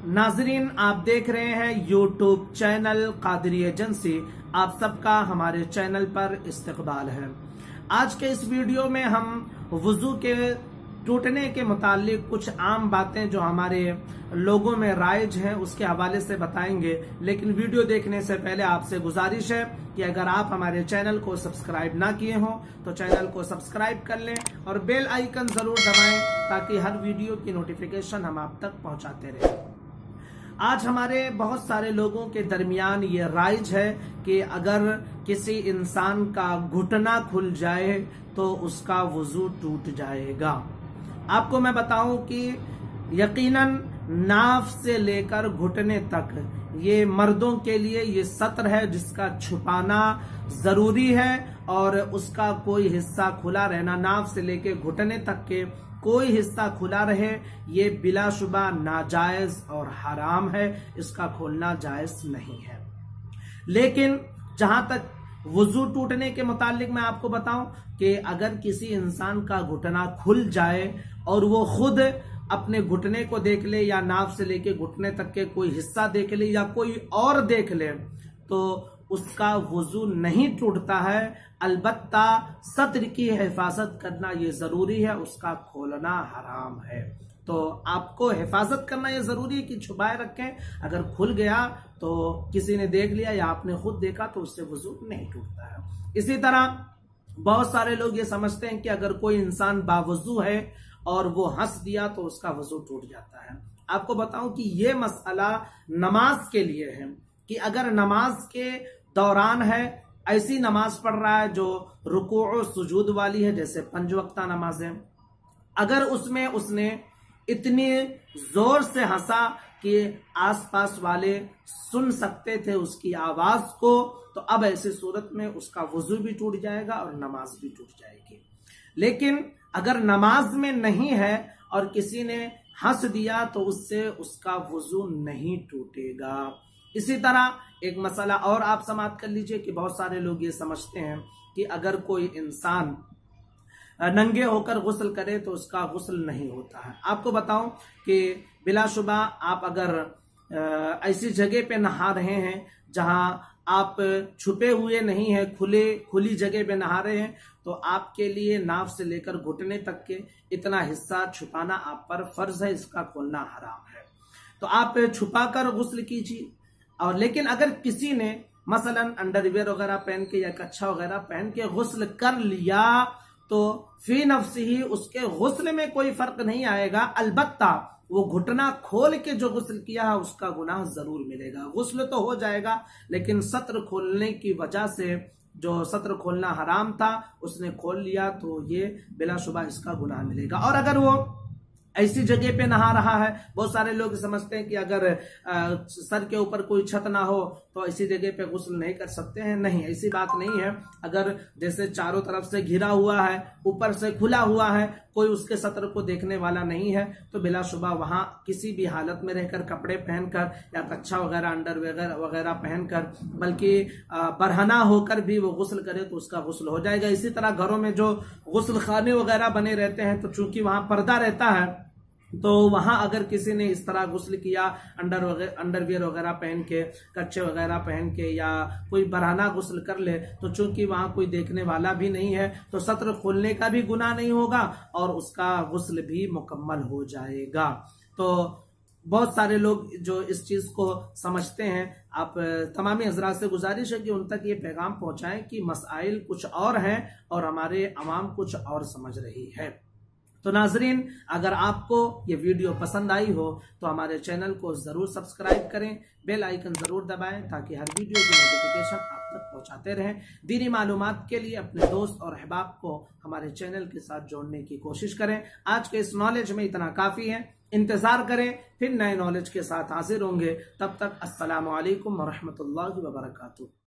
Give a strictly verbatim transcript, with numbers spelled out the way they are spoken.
नाजरीन, आप देख रहे हैं यूट्यूब चैनल कादरी एजेंसी। आप सबका हमारे चैनल पर इस्तकबाल है। आज के इस वीडियो में हम वुजू के टूटने के मुतालिक कुछ आम बातें जो हमारे लोगों में राइज हैं उसके हवाले से बताएंगे। लेकिन वीडियो देखने से पहले आपसे गुजारिश है कि अगर आप हमारे चैनल को सब्सक्राइब ना किए हों तो चैनल को सब्सक्राइब कर लें और बेल आइकन जरूर दबाएं ताकि हर वीडियो की नोटिफिकेशन हम आप तक पहुंचाते रहें। आज हमारे बहुत सारे लोगों के दरमियान ये राइज है कि अगर किसी इंसान का घुटना खुल जाए तो उसका वुजू टूट जाएगा। आपको मैं बताऊं कि यकीनन नाफ से लेकर घुटने तक ये मर्दों के लिए ये सत्र है जिसका छुपाना जरूरी है और उसका कोई हिस्सा खुला रहना, नाफ से लेकर घुटने तक के कोई हिस्सा खुला रहे, ये बिलाशुबा नाजायज और हराम है। इसका खोलना जायज नहीं है। लेकिन जहां तक वुजू टूटने के मुतालिक मैं आपको बताऊं कि अगर किसी इंसान का घुटना खुल जाए और वो खुद अपने घुटने को देख ले या नाभ से लेके घुटने तक के कोई हिस्सा देख ले या कोई और देख ले तो उसका वुजू नहीं टूटता है। अलबत्ता सत्र की हिफाजत करना ये जरूरी है, उसका खोलना हराम है। तो आपको हिफाजत करना ये जरूरी है कि छुपाए रखें। अगर खुल गया तो किसी ने देख लिया या आपने खुद देखा तो उससे वुजू नहीं टूटता है। इसी तरह बहुत सारे लोग ये समझते हैं कि अगर कोई इंसान बावुजू है और वो हंस दिया तो उसका वुजू टूट जाता है। आपको बताऊं कि ये मसला नमाज के लिए है कि अगर नमाज के दौरान है, ऐसी नमाज पढ़ रहा है जो रुकू और सुजूद वाली है, जैसे पंज वक्ता नमाज है, अगर उसमें उसने इतनी जोर से हंसा कि आसपास वाले सुन सकते थे उसकी आवाज को, तो अब ऐसी सूरत में उसका वुजू भी टूट जाएगा और नमाज भी टूट जाएगी। लेकिन अगर नमाज में नहीं है और किसी ने हंस दिया तो उससे उसका वुजू नहीं टूटेगा। इसी तरह एक मसला और आप समाप्त कर लीजिए कि बहुत सारे लोग ये समझते हैं कि अगर कोई इंसान नंगे होकर गुस्ल करे तो उसका गुस्ल नहीं होता है। आपको बताऊं कि बिलाशुबा आप अगर ऐसी जगह पे नहा रहे हैं जहां आप छुपे हुए नहीं हैं, खुले खुली जगह पे नहा रहे हैं, तो आपके लिए नाफ से लेकर घुटने तक के इतना हिस्सा छुपाना आप पर फर्ज है, इसका खोलना हराम है। तो आप छुपाकर गुस्ल कीजिए। और लेकिन अगर किसी ने मसलन अंडरवियर वगैरह पहन के या कच्छा वगैरह पहन के गुस्ल कर लिया तो फी नफ्सी ही उसके गुस्ल में कोई फर्क नहीं आएगा। अलबत्ता वो घुटना खोल के जो गुस्ल किया है उसका गुनाह जरूर मिलेगा। गुस्ल तो हो जाएगा लेकिन सत्र खोलने की वजह से, जो सत्र खोलना हराम था उसने खोल लिया तो ये बिलाशुबा इसका गुनाह मिलेगा। और अगर वो ऐसी जगह पे नहा रहा है, बहुत सारे लोग समझते हैं कि अगर आ, सर के ऊपर कोई छत ना हो तो ऐसी जगह पे गुस्ल नहीं कर सकते हैं। नहीं, ऐसी बात नहीं है। अगर जैसे चारों तरफ से घिरा हुआ है, ऊपर से खुला हुआ है, कोई उसके सत्र को देखने वाला नहीं है, तो बिलाशुबा वहां किसी भी हालत में रहकर, कपड़े पहनकर या कच्छा वगैरह अंडर वगैरह वगैरह पहनकर, बल्कि बरहना होकर भी वो गुस्ल करे तो उसका गुस्ल हो जाएगा। इसी तरह घरों में जो गुस्ल खाने वगैरह बने रहते हैं तो चूंकि वहां पर्दा रहता है तो वहां अगर किसी ने इस तरह गुस्ल किया अंडर वगैरह अंडरवियर वगैरह पहन के, कच्चे वगैरह पहन के, या कोई बरहाना गुस्ल कर ले तो चूंकि वहां कोई देखने वाला भी नहीं है तो सत्र खोलने का भी गुनाह नहीं होगा और उसका गुस्ल भी मुकम्मल हो जाएगा। तो बहुत सारे लोग जो इस चीज को समझते हैं, आप तमामी हजरात से गुजारिश है कि उन तक ये पैगाम पहुंचाएं कि मसाइल कुछ और हैं और हमारे अवाम कुछ और समझ रही है। तो नाजरीन, अगर आपको ये वीडियो पसंद आई हो तो हमारे चैनल को जरूर सब्सक्राइब करें, बेल आइकन जरूर दबाएं ताकि हर वीडियो की नोटिफिकेशन आप तक पहुंचाते रहें। दीनी मालूमात के लिए अपने दोस्त और अहबाब को हमारे चैनल के साथ जोड़ने की कोशिश करें। आज के इस नॉलेज में इतना काफी है। इंतजार करें, फिर नए नॉलेज के साथ हाजिर होंगे। तब तक अस्सलामु अलैकुम व रहमतुल्लाहि व बरकातुहू।